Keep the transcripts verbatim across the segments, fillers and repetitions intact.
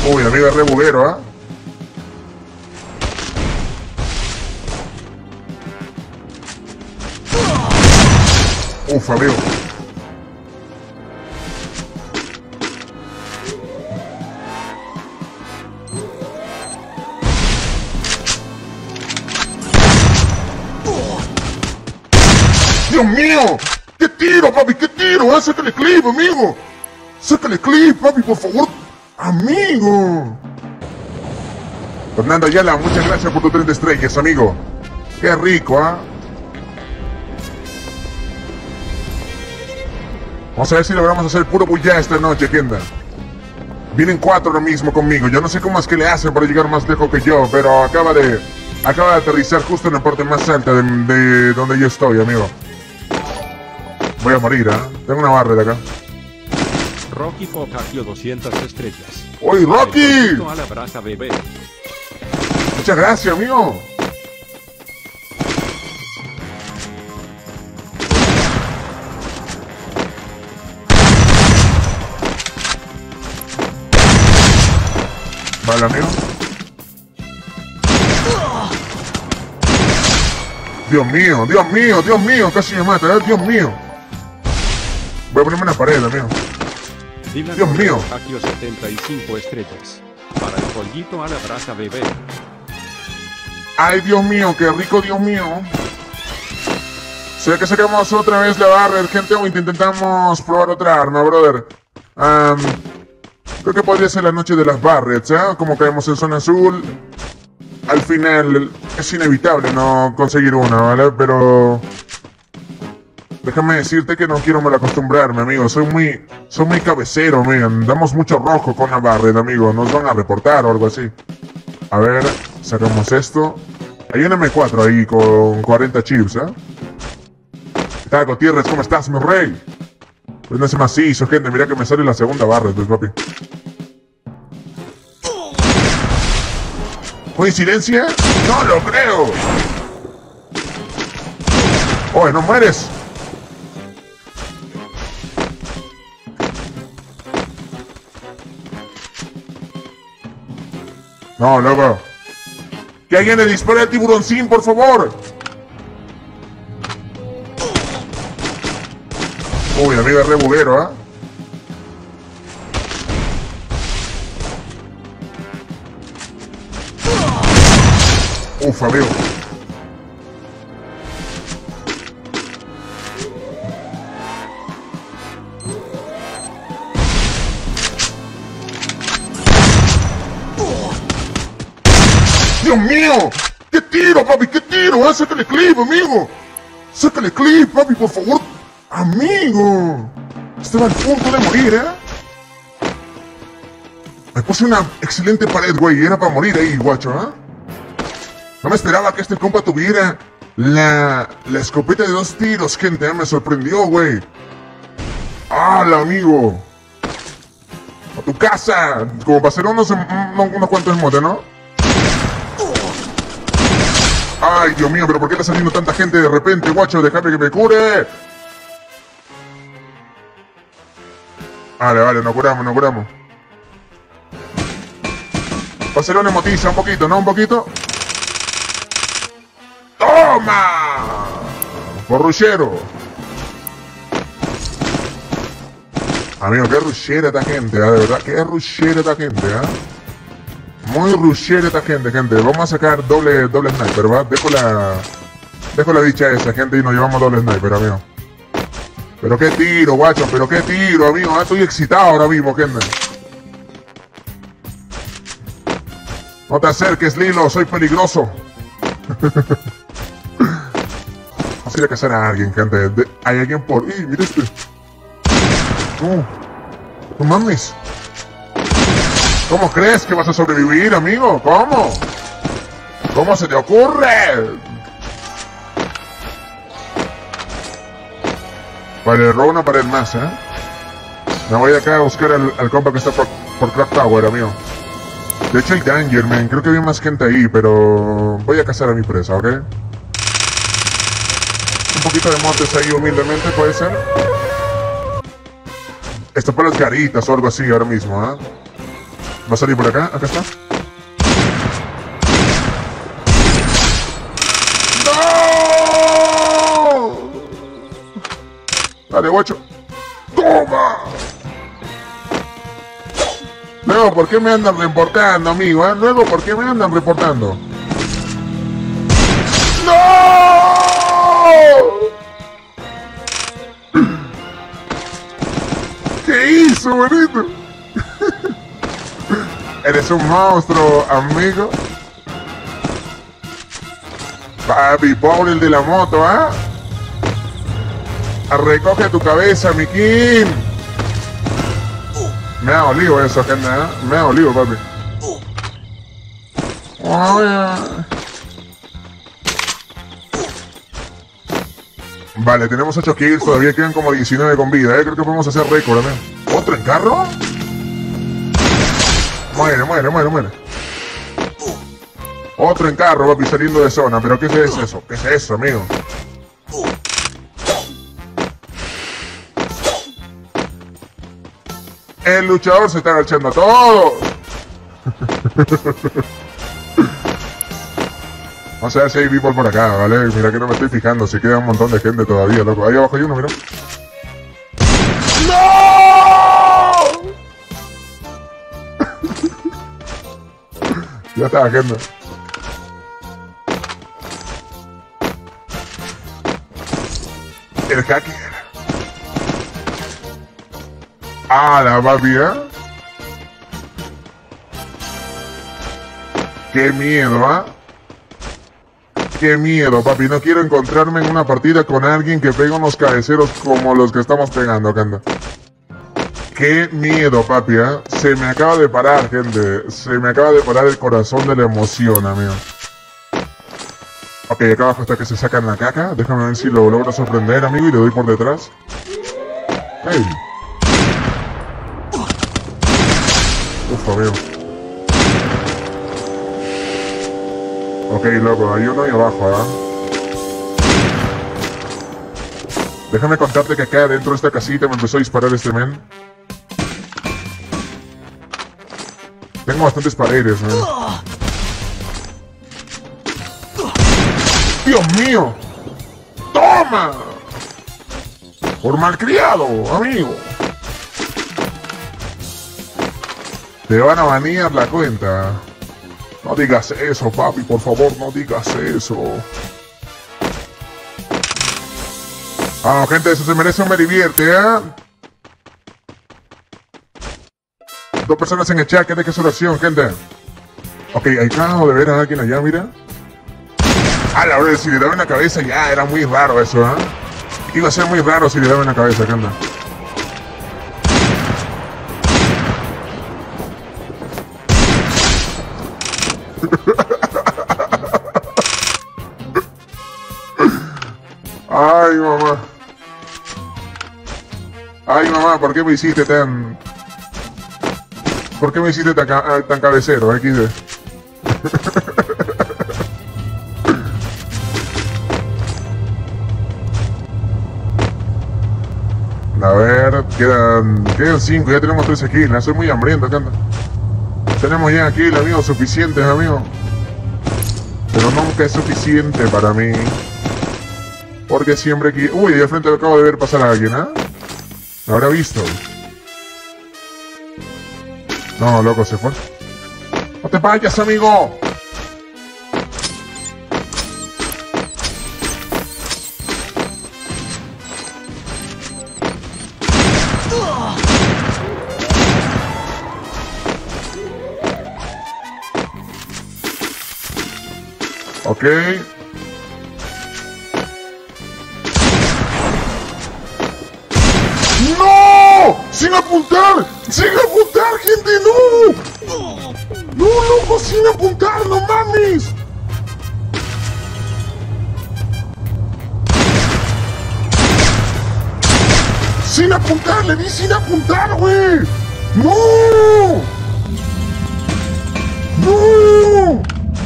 Uy, amigo, es re buguero, ¿ah? ¿eh? Uf, amigo. ¡Dios mío! ¡Qué tiro, papi! ¡Qué tiro! ¿Eh? ¡Sácale clip, amigo! ¡Sácale clip, papi, por favor! ¡Amigo! Fernando Ayala, muchas gracias por tu treinta estrellas, amigo. ¡Qué rico, ah! ¿eh? Vamos a ver si logramos hacer puro bulla esta noche, gente. Vienen cuatro ahora mismo conmigo. Yo no sé cómo es que le hacen para llegar más lejos que yo, pero acaba de... Acaba de aterrizar justo en la parte más alta de, de donde yo estoy, amigo. Voy a morir, ¿eh? Tengo una barra de acá. Rocky Focaccio doscientas estrellas. ¡Oye, Rocky! A la brasa, bebé. Muchas gracias, amigo. Vale, amigo. Dios mío, Dios mío, Dios mío, casi me mata, ¿eh? Dios mío. Voy a ponerme en la pared, amigo. Dylan Dios mío. Focaccio setenta y cinco estrellas. Para el pollito a la brasa, bebé. Ay, Dios mío, qué rico, Dios mío. ¿Será que sacamos otra vez la barra, gente, o intentamos probar otra arma, brother? Um, creo que podría ser la noche de las barrets, ¿eh? Como caemos en zona azul. Al final es inevitable no conseguir una, ¿vale? Pero... déjame decirte que no quiero mal acostumbrarme, amigo. Soy muy... Soy muy cabecero, man. Damos mucho rojo con la barret, amigo. Nos van a reportar o algo así. A ver, sacamos esto. Hay un eme cuatro ahí con cuarenta chips, ¿eh? ¿Qué tal, Gutiérrez? ¿Cómo estás, mi rey? Pues no es macizo, gente. Mira que me sale la segunda barra, pues, papi. ¿Coincidencia? ¡No lo creo! ¡Oye, no mueres! No, loco. Que alguien le dispare al tiburoncín, por favor. Uy, amigo, es re buguero, ¿ah? ¿eh? Uf, amigo. ¡Dios mío! ¡Qué tiro, papi! ¡Qué tiro! ¿Eh? ¡Sácale clip, amigo! ¡Sácale clip, papi, por favor! ¡Amigo! Estaba al punto de morir, ¿eh? Me puse una excelente pared, güey. Era para morir ahí, guacho, ¿eh? No me esperaba que este compa tuviera la, la escopeta de dos tiros, gente. ¿eh? Me sorprendió, güey. ¡Hala, amigo! ¡A tu casa! Como para hacer unos, unos cuantos motes, ¿no? ¡Ay, Dios mío! ¿Pero por qué está saliendo tanta gente de repente, guacho? ¡Déjame que me cure! Vale, vale, nos curamos, nos curamos. Va a ser una emotiza, un poquito, ¿no? Un poquito. ¡Toma! Por rushero. Amigo, qué rushera esta gente, ¿eh? De verdad, qué rushera esta gente, ¿eh? Muy rushera esta gente, gente. Vamos a sacar doble, doble sniper, ¿va? Dejo la... Dejo la dicha esa, gente, y nos llevamos doble sniper, amigo. Pero qué tiro, guacho, pero qué tiro, amigo. Estoy excitado ahora mismo, gente. No te acerques, Lilo, soy peligroso. Vamos a ir a cazar a alguien, gente. De... Hay alguien por... ¡Ih, mira este! No, no mames. ¿Cómo crees que vas a sobrevivir, amigo? ¿Cómo? ¿Cómo se te ocurre? Vale, robo una pared más, ¿eh? Me voy acá a buscar al, al compa que está por, por Crack Tower, amigo. De hecho, el Danger, man. Creo que había más gente ahí, pero... voy a cazar a mi presa, ¿ok? Un poquito de montes ahí, humildemente, ¿puede ser? Esto para las garitas o algo así ahora mismo, ¿eh? Va a salir por acá, acá está. ¡No! Dale, guacho. ¡Toma! Luego, ¿por qué me andan reportando, amigo? ¿Eh? Luego, ¿por qué me andan reportando? ¡No! ¿Qué hizo, bonito? Eres un monstruo, amigo. Papi, pobre el de la moto, ¿ah? ¿eh? Recoge tu cabeza, mi Kim. Me ha olido eso, gente, ¿eh? Me ha olido, papi. Vale, tenemos ocho kills, todavía quedan como diecinueve con vida, ¿eh? Creo que podemos hacer récord, ¿eh? ¿Otro en carro? Muere, muere, muere, muere. Otro en carro, papi, saliendo de zona. ¿Pero qué es eso? ¿Qué es eso, amigo? El luchador se está agachando a todos. Vamos a ver si hay people por acá, ¿vale? Mira que no me estoy fijando, si queda un montón de gente todavía, loco. Ahí abajo hay uno, mira. ¡No! Ya está, gente. El hacker. Ah, la papi, ¿eh? Qué miedo, ¿ah? ¿eh? Qué miedo, papi. No quiero encontrarme en una partida con alguien que pega unos cabeceros como los que estamos pegando, Kanda. Qué miedo, papi, ¿eh? Se me acaba de parar, gente. Se me acaba de parar el corazón de la emoción, amigo. Ok, acá abajo está que se sacan la caca. Déjame ver si lo logro sorprender, amigo, y le doy por detrás. Hey. Uf, amigo. Ok, loco, hay uno ahí abajo, ¿ah? ¿eh? Déjame contarte que acá dentro de esta casita me empezó a disparar este men. Tengo bastantes paredes, ¿no? ¡Dios mío! ¡Toma! Por malcriado, amigo. Te van a banear la cuenta. No digas eso, papi, por favor, no digas eso. Ah, gente, eso se merece un me divierte, ¿eh? Dos personas en el chat, que de qué es oración, gente. Ok, acabo de ver a alguien allá, mira. Ah, la verdad, si le daba en la cabeza ya era muy raro eso, ¿eh? Iba a ser muy raro si le daba en la cabeza, gente. Ay, mamá. Ay, mamá, ¿por qué me hiciste tan... ¿Por qué me hiciste tan, ca tan cabecero, equis de? A ver, quedan... Quedan cinco, ya tenemos trece kills, soy muy hambriento, acá anda. Tenemos ya kills, amigos, suficientes, amigos. Pero nunca es suficiente para mí. Porque siempre aquí... Uy, de frente acabo de ver pasar a alguien, ¿ah? ¿eh? ¿Lo habrá visto? No, loco, se fue. ¡No te vayas, amigo! Ok. ¡No! ¡Sin apuntar! ¡Sin apuntar, gente! ¡No! ¡No, loco! ¡Sin apuntar! ¡No mames! ¡Sin apuntar! ¡Le di sin apuntar, güey! ¡No! ¡No!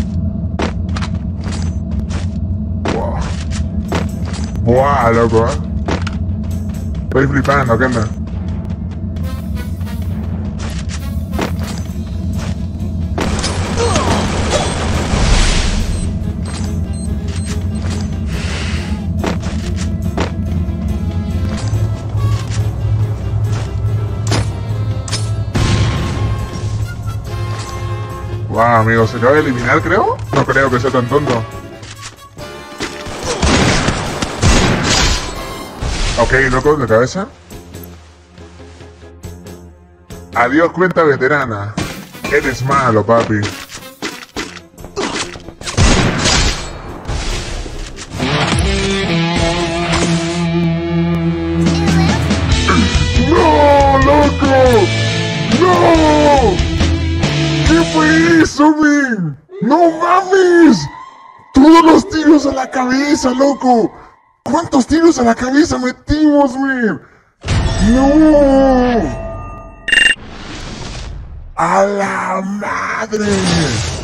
¡Buah! ¡Buah, loco! ¿eh? Estoy flipando, ¿qué onda? Va, amigo, ¿se acaba de eliminar, creo? No creo que sea tan tonto. Ok, loco, de cabeza. Adiós, cuenta veterana. Eres malo, papi. ¡No, loco! ¡No! ¿Qué fue eso, men? ¡No mames! ¡Todos los tiros a la cabeza, loco! ¿Cuántos tiros a la cabeza metimos, men? ¡No! ¡A la madre!